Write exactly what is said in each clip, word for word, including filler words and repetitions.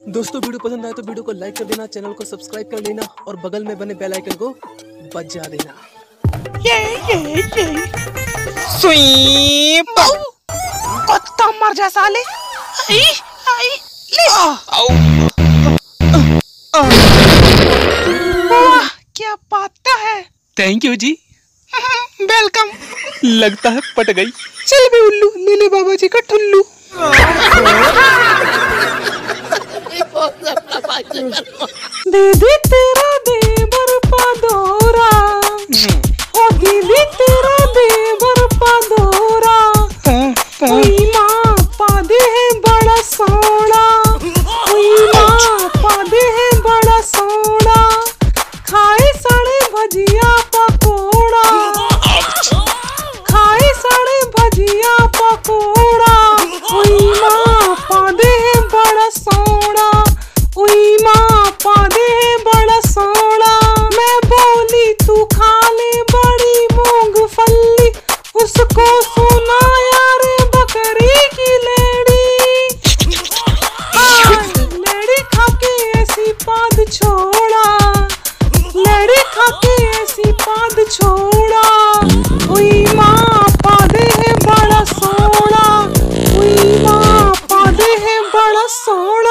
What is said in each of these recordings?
दोस्तों वीडियो पसंद आए तो वीडियो को लाइक कर देना, चैनल को सब्सक्राइब कर लेना और बगल में बने बेल आइकन को बजा देना। ये ये ये स्वीप कुत्ता मर जा साले। आई आई ले आओ। वाह क्या बात है। थैंक यू जी। वेलकम। लगता है पट गई। चल बे उल्लू, ले ले बाबा जी का ठुल्लू। दीदी तेरा देवर पादोरा, ओ दीदी तेरा देवर पादोरा, ओई माँ पादे है बड़ा सोना, ओई माँ पादे है बड़ा सोना, खाए सड़े भजिया पकोड़ा, खाए सड़े भजिया पकोड़ा, ओई माँ पादे है बड़ा सोना, ओई माँ पादे है बड़ा सोना। मैं बोली तू खा ले बड़ी मूंगफली, उसको सुना यार बकरी की लेड़ी, लेड़ी खा के ऐसी पाद छोड़ा, लेड़ी खा के ऐसी पाद छोड़ा, ओई माँ पादे है बड़ा सोना, ओई माँ पादे है बड़ा सोना।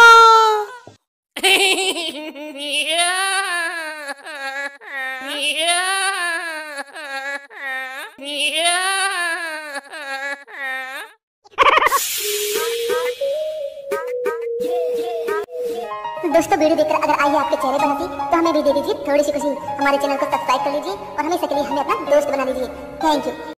दोस्तों वीडियो देखकर अगर आई है आपके चेहरे पर हंसी तो हमें भी दे दीजिए थोड़ी सी खुशी। हमारे चैनल को सब्सक्राइब कर लीजिए और हमेशा के लिए हमें अपना दोस्त बना लीजिए। Thank you.